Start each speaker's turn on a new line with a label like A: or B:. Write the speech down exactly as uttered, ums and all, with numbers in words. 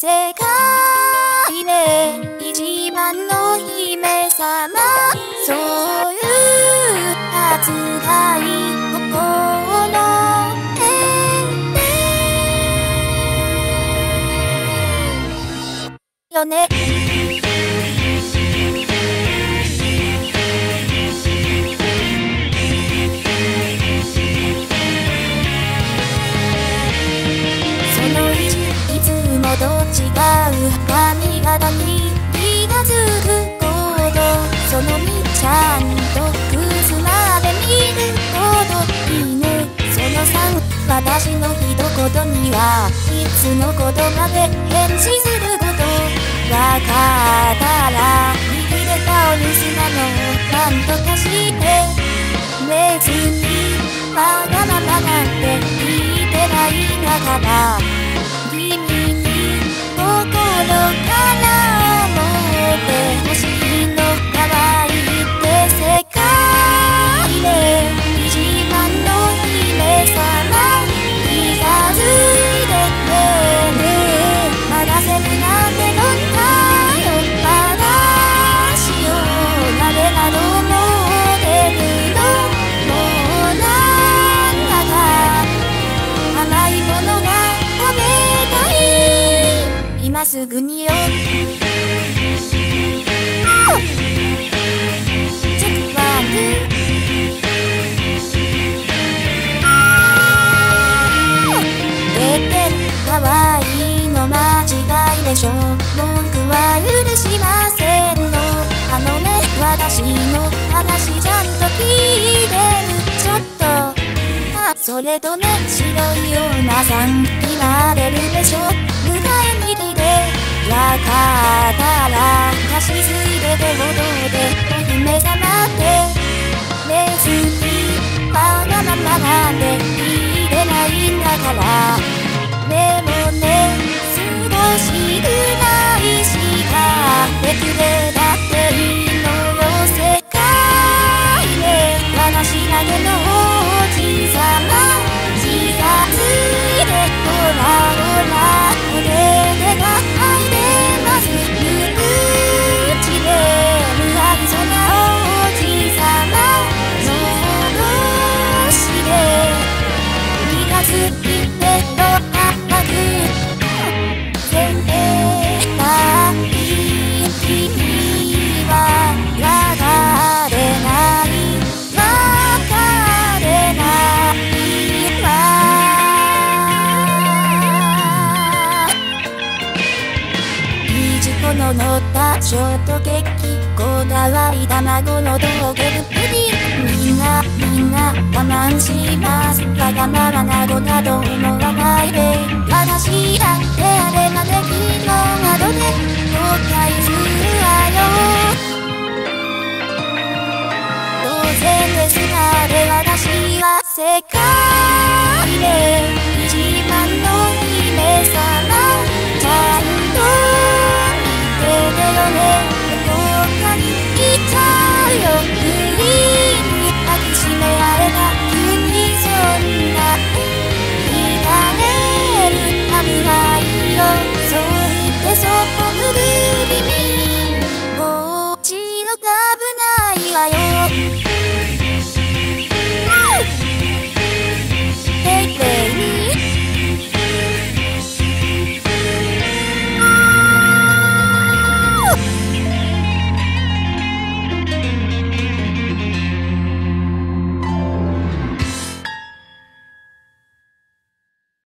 A: 世界で一番の姫様、そういう扱い心得てよね。と違う髪型に気がつくこと、そのみちゃんとくすまで見ることいいね。そのさん、私の一言にはいつの言葉で返事すること。わかったら握れたお留守なのなんとかして別にわがままなんて言ってないんだから、心から思ってほしいの。可愛いって世界で一番の姫様、気がついてね。まだせるなんてどんなよ話を誰なども出るの。もうなんだか甘いものが食べたい今すぐによ。チェックワークれいてんかわいいの間違いでしょ。文句は許しませんの。あのね、私の話ちゃんと聞いてる。ちょっとあ、それとね、白いようなさんになれるでしょ。迎えに来てわかったら足ついでて踊ってお姫様って別にわがままなんて言ってないんだから。でもね、少しぐらいしかできれだっていいのよ。世界で話だけのおじさま、気がついてほらほらお手手が入れますぬくちで無愛想なおじさまのどしで気がついてと甘くせんでたい君はわかれないわかれないわ。この乗ったショートケーキ、こだわり卵のとろけるプリン、みんなみんな我慢します。わがままな子だと思わないで。私だってあれまで昨日などで後悔するわよ。当然ですがで私は世界で